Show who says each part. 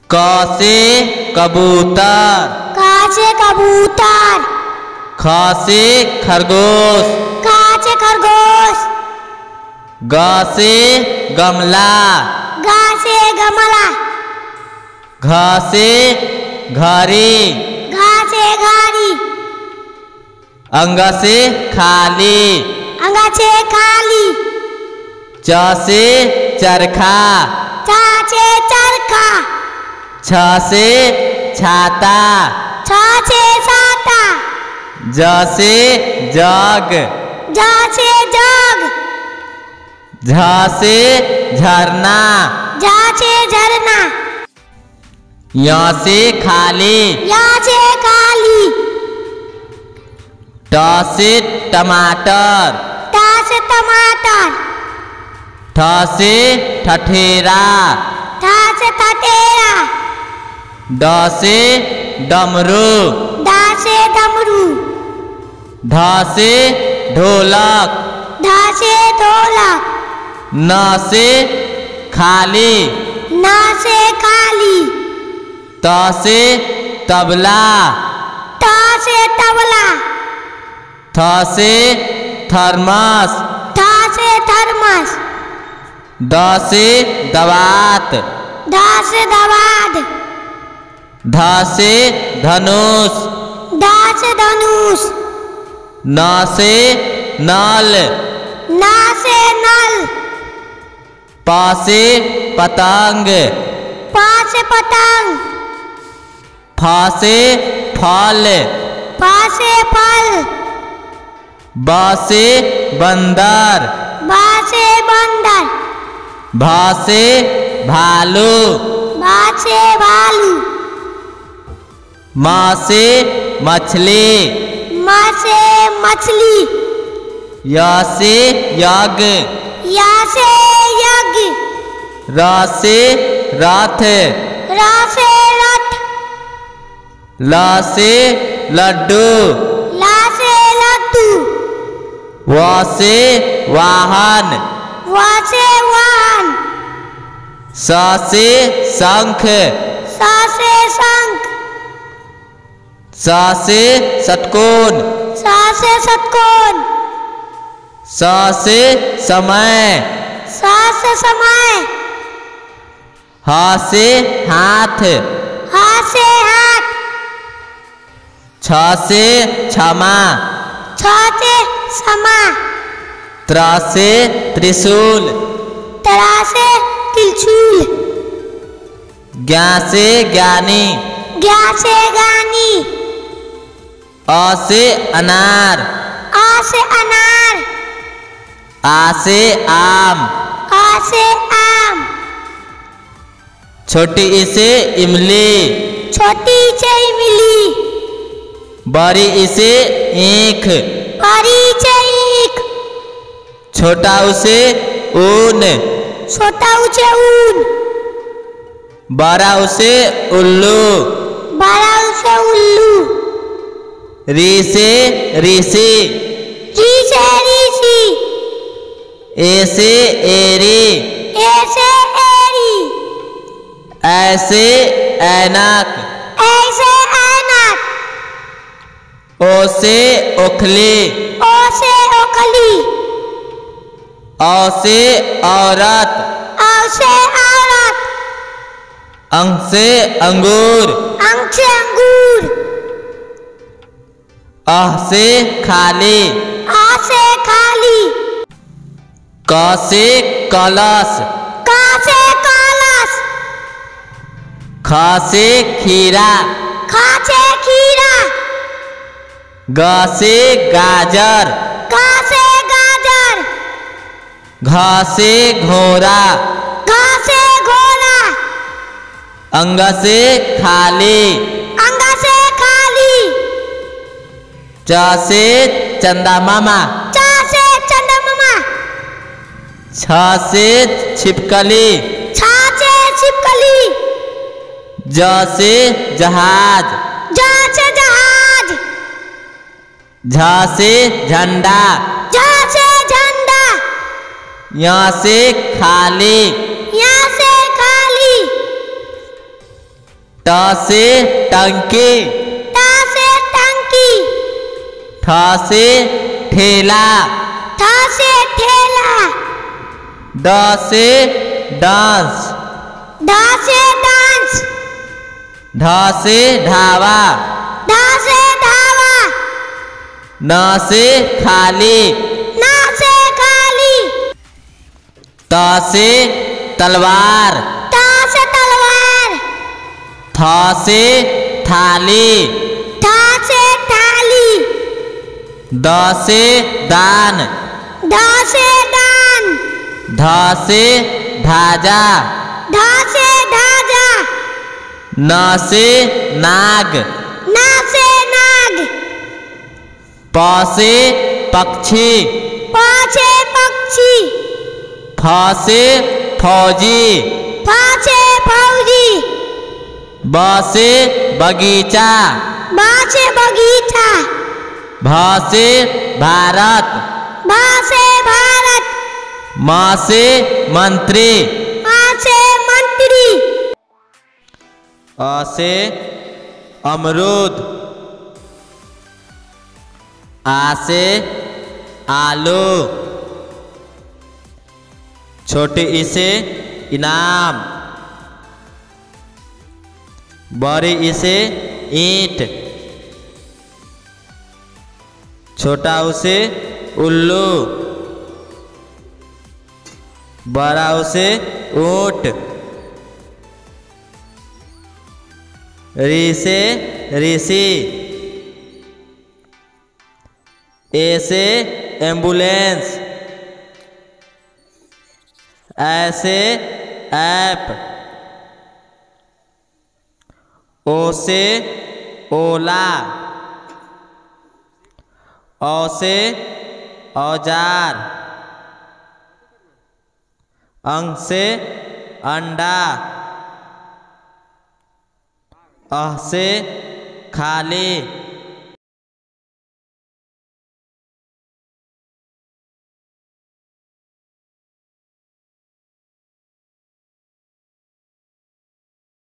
Speaker 1: क से कबूतर।
Speaker 2: क से कबूतर।
Speaker 1: ख से खरगोश।
Speaker 2: ख से खरगोश।
Speaker 1: ग से गमला।
Speaker 2: ग से गमला।
Speaker 1: घ से घड़ी।
Speaker 2: घ से घड़ी।
Speaker 1: अंग से खाली।
Speaker 2: अंग से खाली।
Speaker 1: च से चरखा।
Speaker 2: च से चरखा।
Speaker 1: छ से छाता।
Speaker 2: छ से छाता।
Speaker 1: ज से जग।
Speaker 2: ज से जग।
Speaker 1: झ से झरना।
Speaker 2: झ से झरना।
Speaker 1: य से खाली।
Speaker 2: य से खाली।
Speaker 1: ट से टमाटर।
Speaker 2: ट से टमाटर।
Speaker 1: ठ से ठठेरा।
Speaker 2: ठ से ठठेरा।
Speaker 1: ड से डमरू।
Speaker 2: ड से डमरू।
Speaker 1: ढ से ढोलक।
Speaker 2: ढ से ढोलक।
Speaker 1: न से खाली।
Speaker 2: न से खाली।
Speaker 1: त से तबला।
Speaker 2: त से तबला।
Speaker 1: थ से थर्मस।
Speaker 2: थ से थर्मस।
Speaker 1: द से दवात।
Speaker 2: ध से दवात।
Speaker 1: ध से धनुष।
Speaker 2: ध से धनुष।
Speaker 1: न से नल।
Speaker 2: न से नल।
Speaker 1: प से पतंग।
Speaker 2: प से पतंग।
Speaker 1: फ से फल।
Speaker 2: फ से फल।
Speaker 1: ब से बंदर।
Speaker 2: ब से बंदर।
Speaker 1: भ से भालू।
Speaker 2: भ से भालू।
Speaker 1: म से मछली।
Speaker 2: म से मछली।
Speaker 1: य से यज्ञ।
Speaker 2: य से यज्ञ।
Speaker 1: र से रथ।
Speaker 2: र से रथ।
Speaker 1: ल से लड्डू।
Speaker 2: ल से लड्डू।
Speaker 1: व से वाहन।
Speaker 2: व से वाहन।
Speaker 1: स से शंख।
Speaker 2: स से शंख।
Speaker 1: स से षटकोण।
Speaker 2: स से षटकोण।
Speaker 1: स से समय।
Speaker 2: स से समय।
Speaker 1: ह से हाथ।
Speaker 2: ह से हाथ।
Speaker 1: छ से क्षमा।
Speaker 2: छ से क्षमा।
Speaker 1: त्र से त्रिशूल।
Speaker 2: त्र से त्रिशूल।
Speaker 1: ज्ञ से ज्ञानी।
Speaker 2: ज्ञ से ज्ञानी।
Speaker 1: अ से अनार।
Speaker 2: आ से अनार।
Speaker 1: आ से आम।
Speaker 2: आ से आम।
Speaker 1: छोटी ई से इमली।
Speaker 2: छोटी से इमली।
Speaker 1: बड़ी ई से ईख।
Speaker 2: बड़ी से ईख।
Speaker 1: छोटा ऊ से ऊन।
Speaker 2: छोटा ऊ से ऊन।
Speaker 1: बड़ा ऊ से उल्लू।
Speaker 2: बड़ा ऊ से उल्लू।
Speaker 1: री से ऋषि।
Speaker 2: री से ऋषि।
Speaker 1: ए से एरी।
Speaker 2: ए से एरी।
Speaker 1: ऐ से ऐनक।
Speaker 2: ऐसे ऐनक।
Speaker 1: ओ से ओखली।
Speaker 2: ओ से ओखली।
Speaker 1: औ से औरत।
Speaker 2: औ से औरत।
Speaker 1: अंग से अंगूर।
Speaker 2: अंग से अंगूर।
Speaker 1: अह से खाली।
Speaker 2: आ से खाली।
Speaker 1: क से कलश।
Speaker 2: क से कलश।
Speaker 1: ख से खीरा।
Speaker 2: ख से खीरा।
Speaker 1: ग से गाजर।
Speaker 2: ग से गाजर।
Speaker 1: घ से घोड़ा।
Speaker 2: घ से घोड़ा।
Speaker 1: अंग से खाली।
Speaker 2: अंग से खाली।
Speaker 1: च से चंदा मामा।
Speaker 2: च से चंदमामा।
Speaker 1: छ से छिपकली।
Speaker 2: छ से छिपकली।
Speaker 1: ज से जहाज।
Speaker 2: ज से जहाज।
Speaker 1: झ से झंडा।
Speaker 2: झ से झंडा।
Speaker 1: य से खाली।
Speaker 2: य से खाली।
Speaker 1: ट से टंकी,
Speaker 2: ट से टंकी,
Speaker 1: ठ से ठेला,
Speaker 2: ठ से ठेला,
Speaker 1: ड से डांस,
Speaker 2: ढ से डांस,
Speaker 1: ढ से ढाबा,
Speaker 2: ढ से ढाबा,
Speaker 1: न से खाली,
Speaker 2: न से खाली,
Speaker 1: त से तलवार,
Speaker 2: त से तलवार,
Speaker 1: थ से थाली,
Speaker 2: थ से थाली,
Speaker 1: द से दान,
Speaker 2: ध से दान,
Speaker 1: ध से धाजा,
Speaker 2: ध से धाजा,
Speaker 1: न से नाग,
Speaker 2: न से नाग,
Speaker 1: प से पक्षी,
Speaker 2: प से पक्षी,
Speaker 1: फ से फौजी,
Speaker 2: फ से फौजी,
Speaker 1: ब से बगीचा,
Speaker 2: ब से बगीचा,
Speaker 1: भ से भारत,
Speaker 2: भ से भारत,
Speaker 1: म से मंत्री,
Speaker 2: म से मंत्री,
Speaker 1: अ से अमरूद, आ से आलू, छोटे ई से इनाम, बड़ी ई से ईंट, छोटा ऊ से उल्लू, बड़ा ऊ से ऊंट, री से ऋषि, ए से एम्बुलेंस, ऐसे ऐप, ओ से ओला, औ से औजार, अंग से अंडा, अह से खाली,